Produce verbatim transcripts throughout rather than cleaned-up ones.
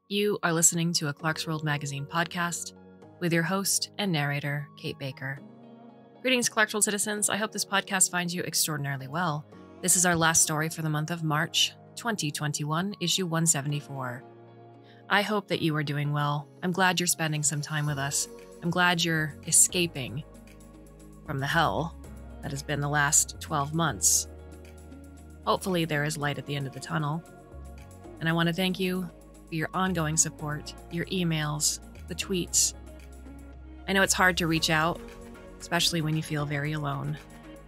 You are listening to a Clarkesworld Magazine podcast with your host and narrator, Kate Baker. Greetings, Clarkesworld citizens. I hope this podcast finds you extraordinarily well. This is our last story for the month of March, twenty twenty-one, issue one seventy-four. I hope that you are doing well. I'm glad you're spending some time with us. I'm glad you're escaping from the hell that has been the last twelve months. Hopefully there is light at the end of the tunnel. And I want to thank you for your ongoing support, your emails, the tweets. I know it's hard to reach out, especially when you feel very alone.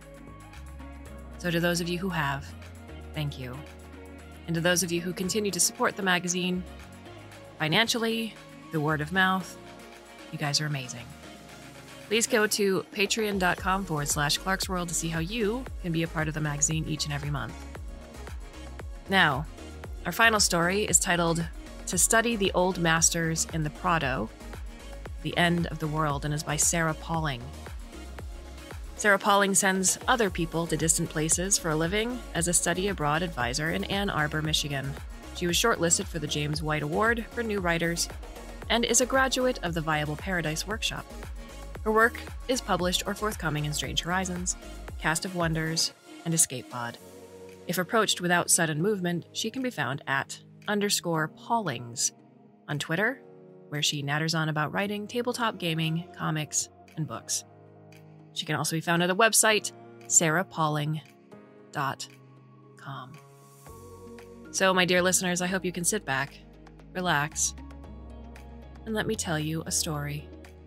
So to those of you who have, thank you. And to those of you who continue to support the magazine financially, the word of mouth, you guys are amazing. Please go to patreon.com forward slash Clarkesworld to see how you can be a part of the magazine each and every month. Now, our final story is titled To Study the Old Masters in the Prado, The End of the World, and is by Sarah Pauling. Sarah Pauling sends other people to distant places for a living as a study abroad advisor in Ann Arbor, Michigan. She was shortlisted for the James White Award for New Writers and is a graduate of the Viable Paradise Workshop. Her work is published or forthcoming in Strange Horizons, Cast of Wonders, and Escape Pod. If approached without sudden movement, she can be found at underscore Paulings on Twitter, where she natters on about writing, tabletop gaming, comics, and books. She can also be found at a website, sarah pauling dot com. So, my dear listeners, I hope you can sit back, relax, and let me tell you a story.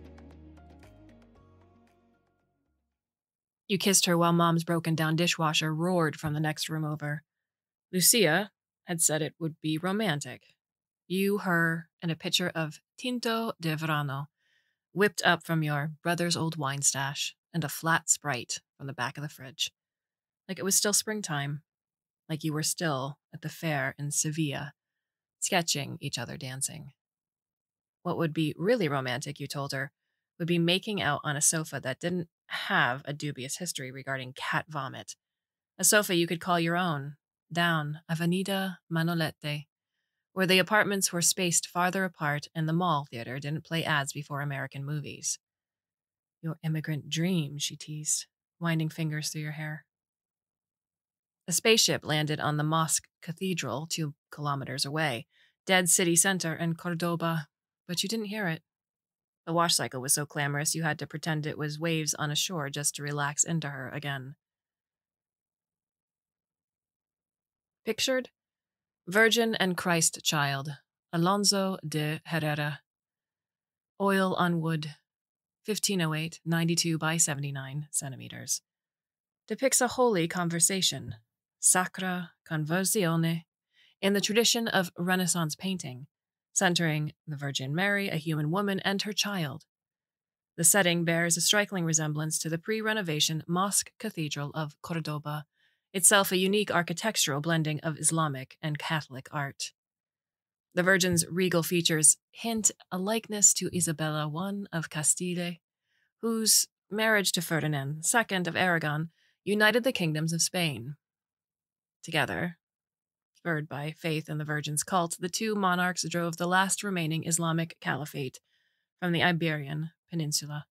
You kissed her while Mom's broken-down dishwasher roared from the next room over. Lucia had said it would be romantic. You, her, and a pitcher of Tinto de Verano, whipped up from your brother's old wine stash, and a flat Sprite from the back of the fridge. Like it was still springtime. Like you were still at the fair in Sevilla, sketching each other dancing. What would be really romantic, you told her, would be making out on a sofa that didn't have a dubious history regarding cat vomit. A sofa you could call your own, down Avenida Manolete, where the apartments were spaced farther apart and the mall theater didn't play ads before American movies. Your immigrant dream, she teased, winding fingers through your hair. A spaceship landed on the Mosque Cathedral two kilometers away, dead city center in Cordoba, but you didn't hear it. The wash cycle was so clamorous you had to pretend it was waves on a shore just to relax into her again. Pictured? Virgin and Christ Child, Alonso de Herrera. Oil on wood, fifteen oh eight, ninety-two by seventy-nine centimeters. Depicts a holy conversation, Sacra Conversione, in the tradition of Renaissance painting, centering the Virgin Mary, a human woman, and her child. The setting bears a striking resemblance to the pre-renovation Mosque Cathedral of Cordoba, itself a unique architectural blending of Islamic and Catholic art. The Virgin's regal features hint a likeness to Isabella the First of Castile, whose marriage to Ferdinand the Second of Aragon united the kingdoms of Spain. Together, spurred by faith in the Virgin's cult, the two monarchs drove the last remaining Islamic caliphate from the Iberian Peninsula.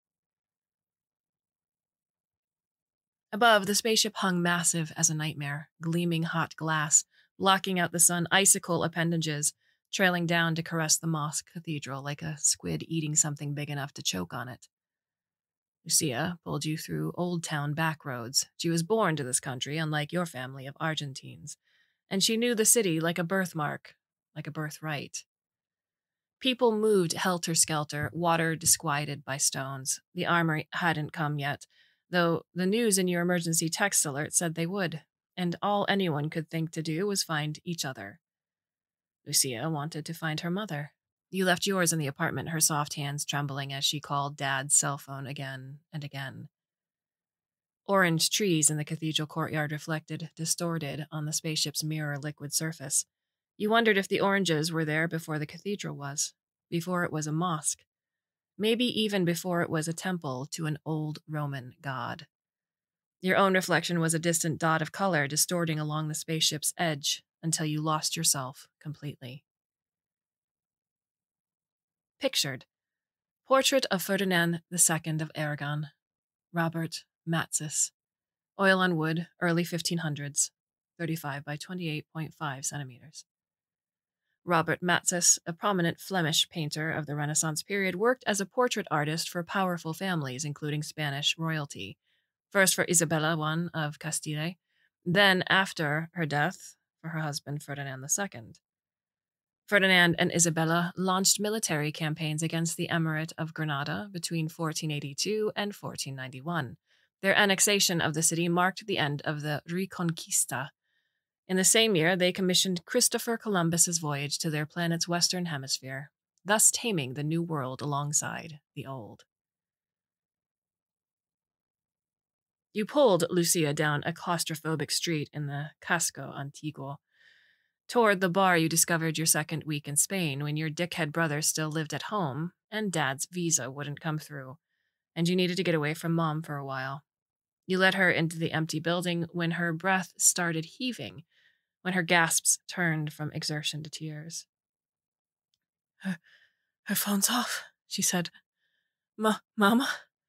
Above, the spaceship hung massive as a nightmare, gleaming hot glass, blocking out the sun, icicle appendages trailing down to caress the mosque cathedral like a squid eating something big enough to choke on it. Lucia pulled you through Old Town back roads. She was born to this country, unlike your family of Argentines, and she knew the city like a birthmark, like a birthright. People moved helter-skelter, water disquieted by stones. The armory hadn't come yet, though the news in your emergency text alert said they would, and all anyone could think to do was find each other. Lucia wanted to find her mother. You left yours in the apartment, her soft hands trembling as she called Dad's cell phone again and again. Orange trees in the cathedral courtyard reflected, distorted, on the spaceship's mirror liquid surface. You wondered if the oranges were there before the cathedral was, before it was a mosque, maybe even before it was a temple to an old Roman god. Your own reflection was a distant dot of color distorting along the spaceship's edge until you lost yourself completely. Pictured. Portrait of Ferdinand the Second of Aragon. Robert Matsys. Oil on wood, early fifteen hundreds. thirty-five by twenty-eight point five centimeters. Robert Matsys, a prominent Flemish painter of the Renaissance period, worked as a portrait artist for powerful families, including Spanish royalty. First for Isabella I of Castile, then, after her death, for her husband Ferdinand the Second. Ferdinand and Isabella launched military campaigns against the Emirate of Granada between fourteen eighty-two and fourteen ninety-one. Their annexation of the city marked the end of the Reconquista. In the same year, they commissioned Christopher Columbus's voyage to their planet's western hemisphere, thus taming the New World alongside the Old. You pulled Lucia down a claustrophobic street in the Casco Antiguo. Toward the bar you discovered your second week in Spain when your dickhead brother still lived at home and Dad's visa wouldn't come through, and you needed to get away from Mom for a while. You led her into the empty building when her breath started heaving, when her gasps turned from exertion to tears. Her, her phone's off, she said. Ma, Mama?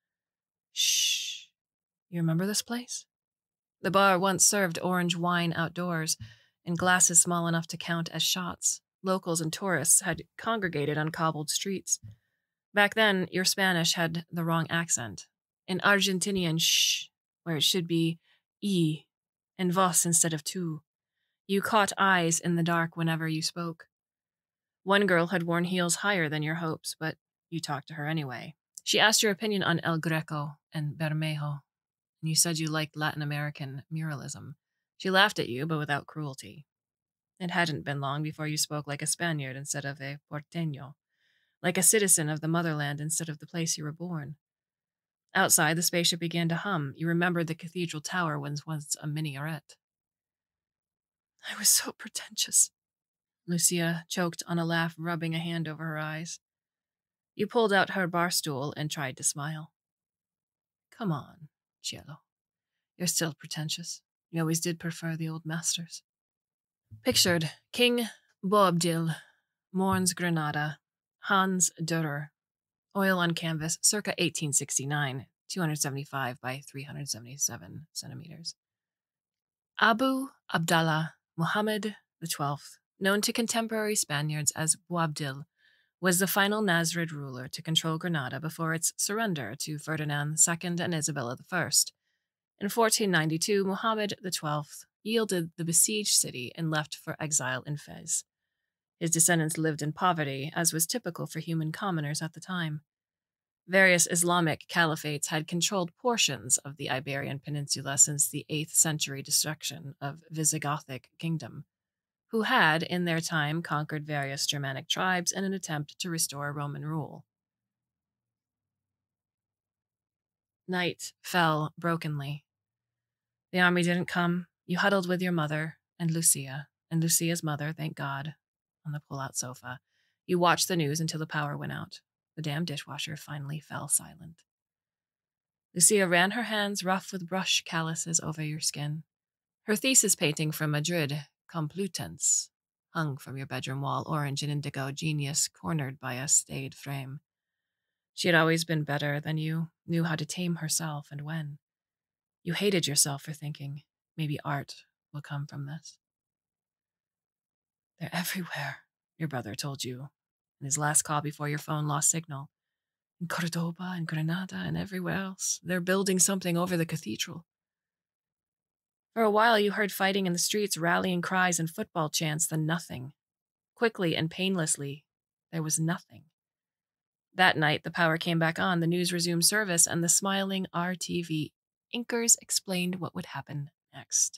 Shh. You remember this place? The bar once served orange wine outdoors, in glasses small enough to count as shots. Locals and tourists had congregated on cobbled streets. Back then, your Spanish had the wrong accent. An Argentinian shh, where it should be e, and vos instead of tu. You caught eyes in the dark whenever you spoke. One girl had worn heels higher than your hopes, but you talked to her anyway. She asked your opinion on El Greco and Bermejo, and you said you liked Latin American muralism. She laughed at you, but without cruelty. It hadn't been long before you spoke like a Spaniard instead of a porteño, like a citizen of the motherland instead of the place you were born. Outside, the spaceship began to hum. You remembered the cathedral tower was once a minaret. I was so pretentious. Lucia choked on a laugh, rubbing a hand over her eyes. You pulled out her bar stool and tried to smile. Come on, Cielo. You're still pretentious. You always did prefer the old masters. Pictured, King Boabdil mourns Granada, Hans Durer. Oil on canvas, circa eighteen sixty-nine, two hundred seventy-five by three hundred seventy-seven centimeters. Abu Abdallah Muhammad the Twelfth, known to contemporary Spaniards as Boabdil, was the final Nasrid ruler to control Granada before its surrender to Ferdinand the Second and Isabella the First. In fourteen ninety-two, Muhammad the Twelfth yielded the besieged city and left for exile in Fez. His descendants lived in poverty, as was typical for human commoners at the time. Various Islamic caliphates had controlled portions of the Iberian Peninsula since the eighth century destruction of Visigothic kingdom, who had, in their time, conquered various Germanic tribes in an attempt to restore Roman rule. Night fell brokenly. The army didn't come. You huddled with your mother and Lucia, and Lucia's mother, thank God, on the pull-out sofa. You watched the news until the power went out. The damn dishwasher finally fell silent. Lucia ran her hands rough with brush calluses over your skin. Her thesis painting from Madrid, Complutense, hung from your bedroom wall, orange and indigo, genius cornered by a staid frame. She had always been better than you, knew how to tame herself and when. You hated yourself for thinking, maybe art will come from this. They're everywhere, your brother told you, in his last call before your phone lost signal. In Cordoba and Granada and everywhere else, they're building something over the cathedral. For a while you heard fighting in the streets, rallying cries and football chants, then nothing. Quickly and painlessly, there was nothing. That night, the power came back on, the news resumed service, and the smiling R T V inkers explained what would happen next.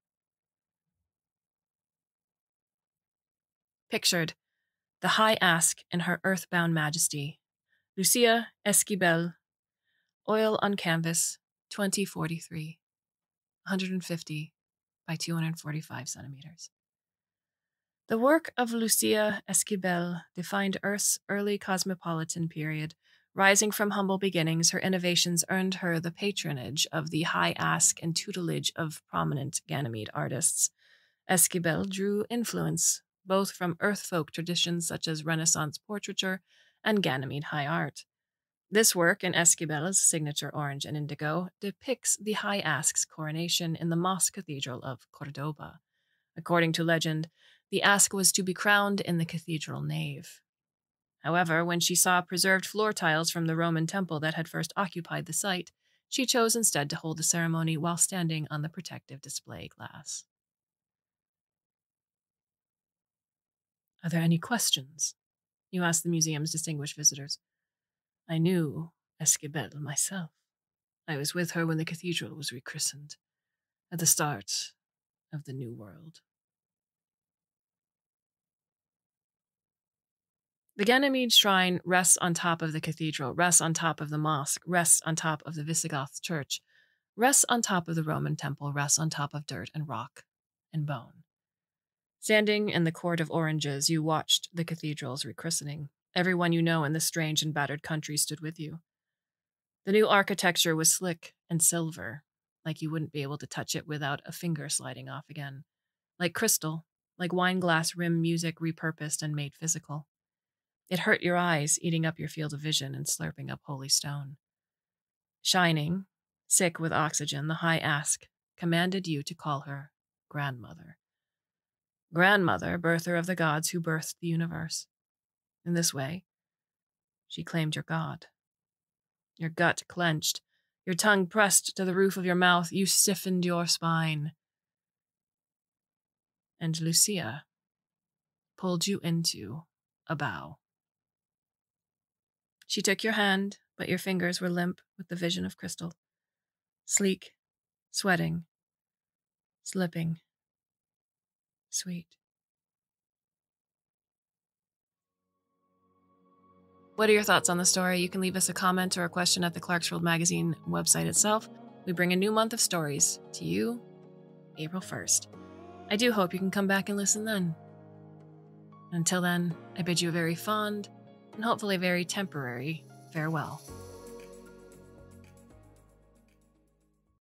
Pictured, the high ask in her earthbound majesty. Lucia Esquibel, oil on canvas, twenty forty-three, one hundred fifty by two hundred forty-five centimeters. The work of Lucia Esquibel defined Earth's early cosmopolitan period. Rising from humble beginnings, her innovations earned her the patronage of the high ask and tutelage of prominent Ganymede artists. Esquibel drew influence both from earthfolk traditions such as Renaissance portraiture and Ganymede High Art. This work, in Esquivel's signature orange and indigo, depicts the High Ask's coronation in the Mosque Cathedral of Cordoba. According to legend, the Ask was to be crowned in the cathedral nave. However, when she saw preserved floor tiles from the Roman temple that had first occupied the site, she chose instead to hold the ceremony while standing on the protective display glass. Are there any questions? You asked the museum's distinguished visitors. I knew Esquivel myself. I was with her when the cathedral was rechristened, at the start of the New World. The Ganymede Shrine rests on top of the cathedral, rests on top of the mosque, rests on top of the Visigoth church, rests on top of the Roman temple, rests on top of dirt and rock and bone. Standing in the court of oranges, you watched the cathedral's rechristening. Everyone you know in this strange and battered country stood with you. The new architecture was slick and silver, like you wouldn't be able to touch it without a finger sliding off again. Like crystal, like wine glass rim music repurposed and made physical. It hurt your eyes, eating up your field of vision and slurping up holy stone. Shining, sick with oxygen, the High Ask commanded you to call her grandmother. Grandmother, birther of the gods who birthed the universe. In this way, she claimed your god. Your gut clenched, your tongue pressed to the roof of your mouth, you stiffened your spine. And Lucia pulled you into a bow. She took your hand, but your fingers were limp with the vision of crystal. Sleek, sweating, slipping, sweet. What are your thoughts on the story? You can leave us a comment or a question at the Clarkesworld Magazine website itself. We bring a new month of stories to you April first. I do hope you can come back and listen then. Until then, I bid you a very fond and hopefully very temporary farewell.